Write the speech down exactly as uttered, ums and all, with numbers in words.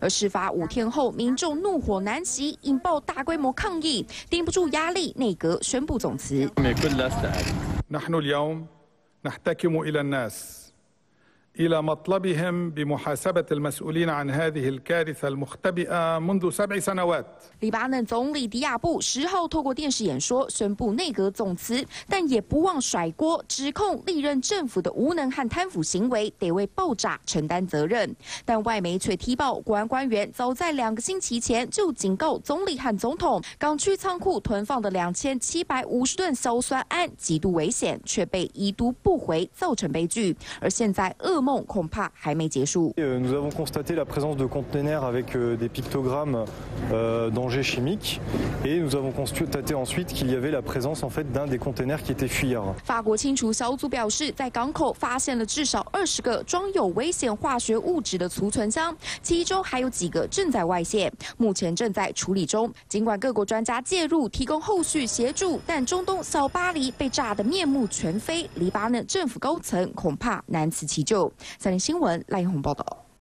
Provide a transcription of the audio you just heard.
而事发五天后，民众怒火难息，引爆大规模抗议，顶不住压力，内阁宣布总辞。 نحن اليوم نحتكم إلى الناس إلى مطلبهم بمحاسبة المسؤولين عن هذه الكارثة المختبئة منذ سبع سنوات. 黎巴嫩总理迪亚布十号透过电视演说宣布内阁总辞，但也不忘甩锅，指控历任政府的无能和贪腐行为得为爆炸承担责任。但外媒却踢爆，国安官员早在两个星期前就警告总理和总统，港区仓库囤放的两千七百五十吨硝酸铵极度危险，却被已读不回，造成悲剧。而现在噩梦恐怕还没结束。 Nous avons constaté la présence de conteneurs avec des pictogrammes danger chimique et nous avons constaté ensuite qu'il y avait la présence en fait d'un des conteneurs qui était fuyard. 法国清除小组表示，在港口发现了至少二十个装有危险化学物质的储存箱，其中还有几个正在外泄，目前正在处理中。尽管各国专家介入提供后续协助，但中东小巴黎被炸得面目全非，黎巴嫩政府高层恐怕难辞其咎。三立新闻赖英宏报道。